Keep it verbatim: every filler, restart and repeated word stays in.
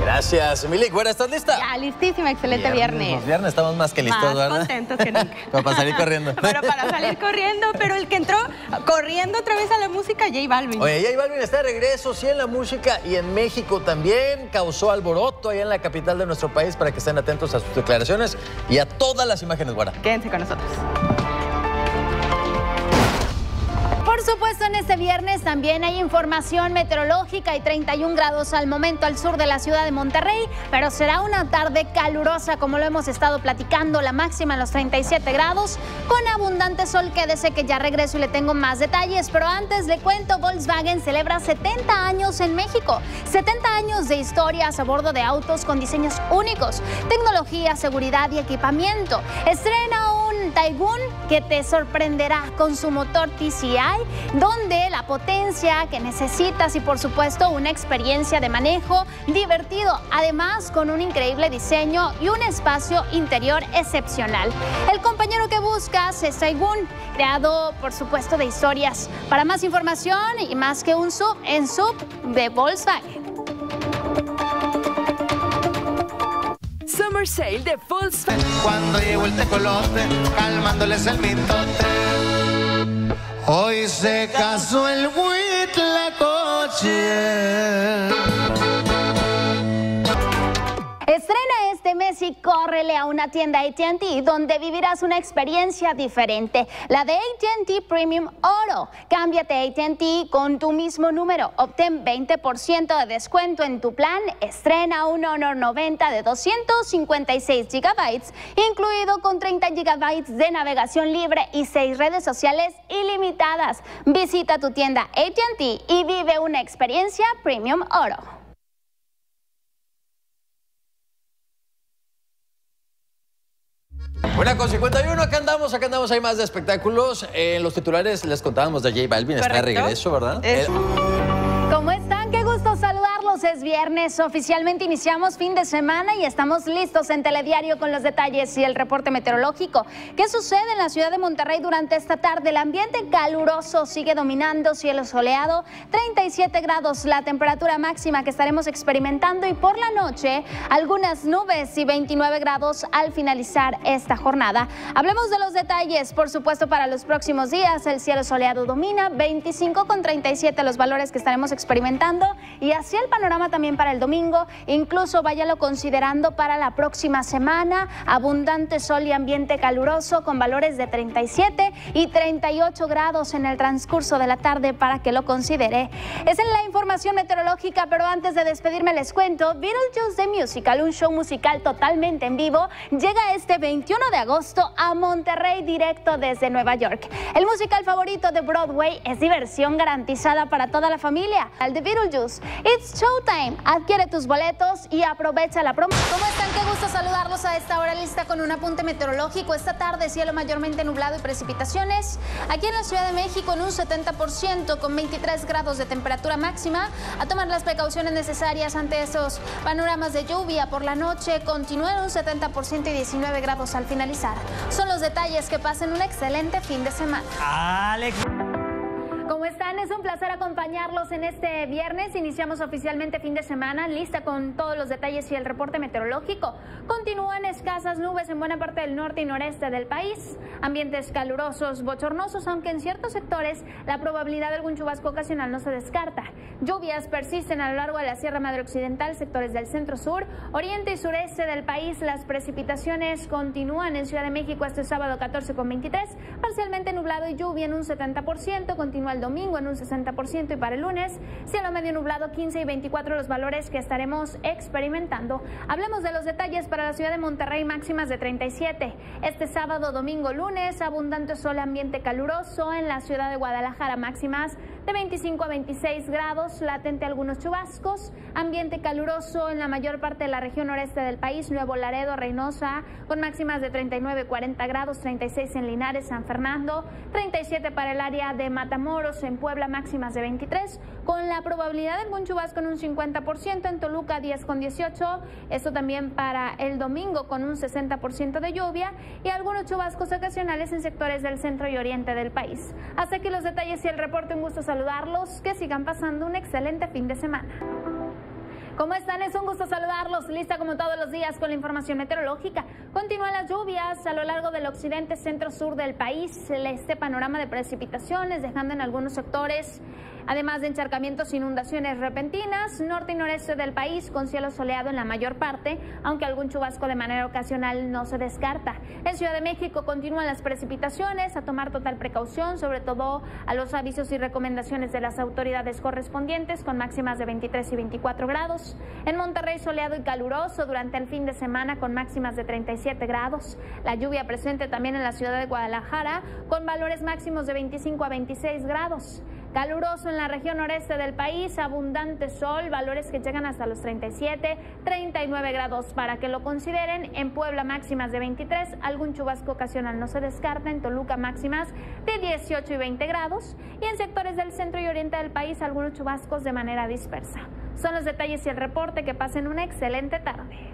Gracias, Milik. Bueno, ¿estás lista? Ya, listísima, excelente viernes. viernes. Los viernes estamos más que listos, más ¿verdad? contentos que nunca. Pero para salir corriendo. Pero para salir corriendo, pero el que entró corriendo otra vez a la música, J Balvin. Oye, J Balvin está de regreso, sí, en la música y en México también. Causó alboroto allá en la capital de nuestro país para que estén atentos a sus declaraciones y a todas las imágenes, Guara. Quédense con nosotros. Por supuesto, en este viernes también hay información meteorológica y treinta y un grados al momento al sur de la ciudad de Monterrey, pero será una tarde calurosa como lo hemos estado platicando, la máxima en los treinta y siete grados, con abundante sol. Quédese que ya regreso y le tengo más detalles, pero antes le cuento, Volkswagen celebra setenta años en México, setenta años de historias a bordo de autos con diseños únicos, tecnología, seguridad y equipamiento. Estrena un Taygun que te sorprenderá con su motor T C I, donde la potencia que necesitas y por supuesto una experiencia de manejo divertido, además con un increíble diseño y un espacio interior excepcional. El compañero que buscas es Taygun, creado por supuesto de historias. Para más información y más que un sub, en sub de Volkswagen. Summer Sale de Volkswagen. Cuando llegó el tecolote, calmándoles el mitote. Hoy se casó el Huitlacoche. Estrena este mes y córrele a una tienda A T and T donde vivirás una experiencia diferente, la de A T and T Premium Oro. Cámbiate a A T and T con tu mismo número, obtén veinte por ciento de descuento en tu plan, estrena un Honor noventa de doscientos cincuenta y seis gigabytes, incluido con treinta gigabytes de navegación libre y seis redes sociales ilimitadas. Visita tu tienda A T and T y vive una experiencia Premium Oro. Una con cincuenta y uno, acá andamos, acá andamos, hay más de espectáculos. En los titulares les contábamos de J Balvin, está de regreso, ¿verdad? Es... El... ¿Cómo están? Qué gusto saludarlos. Es viernes, oficialmente iniciamos fin de semana y estamos listos en Telediario con los detalles y el reporte meteorológico. ¿Qué sucede en la ciudad de Monterrey durante esta tarde? El ambiente caluroso sigue dominando, cielo soleado, treinta y siete grados la temperatura máxima que estaremos experimentando y por la noche algunas nubes y veintinueve grados al finalizar esta jornada. Hablemos de los detalles, por supuesto, para los próximos días. El cielo soleado domina, veinticinco con treinta y siete los valores que estaremos experimentando y así el panorama también para el domingo, incluso váyalo considerando para la próxima semana, abundante sol y ambiente caluroso con valores de treinta y siete y treinta y ocho grados en el transcurso de la tarde para que lo considere. Es en la información meteorológica, pero antes de despedirme les cuento, Beetlejuice The Musical, un show musical totalmente en vivo, llega este veintiuno de agosto a Monterrey directo desde Nueva York. El musical favorito de Broadway es diversión garantizada para toda la familia. Al de Beetlejuice, It's Showtime. Adquiere tus boletos y aprovecha la promo. ¿Cómo están? Qué gusto saludarlos a esta hora lista con un apunte meteorológico. Esta tarde cielo mayormente nublado y precipitaciones. Aquí en la Ciudad de México en un setenta por ciento con veintitrés grados de temperatura máxima. A tomar las precauciones necesarias ante esos panoramas de lluvia por la noche. Continúa en un setenta por ciento y diecinueve grados al finalizar. Son los detalles. Que pasen un excelente fin de semana. Alex. ¿Cómo están? Es un placer acompañarlos en este viernes. Iniciamos oficialmente fin de semana, lista con todos los detalles y el reporte meteorológico. Continúan escasas nubes en buena parte del norte y noreste del país. Ambientes calurosos, bochornosos, aunque en ciertos sectores la probabilidad de algún chubasco ocasional no se descarta. Lluvias persisten a lo largo de la Sierra Madre Occidental, sectores del centro-sur, oriente y sureste del país. Las precipitaciones continúan en Ciudad de México este sábado catorce con veintitrés, parcialmente nublado y lluvia en un setenta por ciento. Continúa el domingo en un sesenta por ciento y para el lunes cielo medio nublado quince y veinticuatro los valores que estaremos experimentando. Hablemos de los detalles para la ciudad de Monterrey, máximas de treinta y siete. Este sábado, domingo, lunes, abundante sol, ambiente caluroso en la ciudad de Guadalajara, máximas de veinticinco a veintiséis grados, latente algunos chubascos, ambiente caluroso en la mayor parte de la región noreste del país, Nuevo Laredo, Reynosa, con máximas de treinta y nueve, cuarenta grados, treinta y seis en Linares, San Fernando, treinta y siete para el área de Matamoros, en Puebla máximas de veintitrés, con la probabilidad de algún chubasco en un cincuenta por ciento, en Toluca diez con dieciocho, esto también para el domingo con un sesenta por ciento de lluvia y algunos chubascos ocasionales en sectores del centro y oriente del país. Hasta aquí los detalles y el reporte, un gusto saludarlos, que sigan pasando un excelente fin de semana. ¿Cómo están? Es un gusto saludarlos. Lista como todos los días con la información meteorológica. Continúan las lluvias a lo largo del occidente, centro, sur del país. Este panorama de precipitaciones dejando en algunos sectores, además de encharcamientos, inundaciones repentinas, norte y noreste del país con cielo soleado en la mayor parte, aunque algún chubasco de manera ocasional no se descarta. En Ciudad de México continúan las precipitaciones, a tomar total precaución, sobre todo a los avisos y recomendaciones de las autoridades correspondientes, con máximas de veintitrés y veinticuatro grados. En Monterrey soleado y caluroso durante el fin de semana con máximas de treinta y siete grados. La lluvia presente también en la ciudad de Guadalajara con valores máximos de veinticinco a veintiséis grados. Caluroso en la región noreste del país, abundante sol, valores que llegan hasta los treinta y siete, treinta y nueve grados para que lo consideren. En Puebla máximas de veintitrés, algún chubasco ocasional no se descarta. En Toluca máximas de dieciocho y veinte grados. Y en sectores del centro y oriente del país algunos chubascos de manera dispersa. Son los detalles y el reporte. Que pasen una excelente tarde.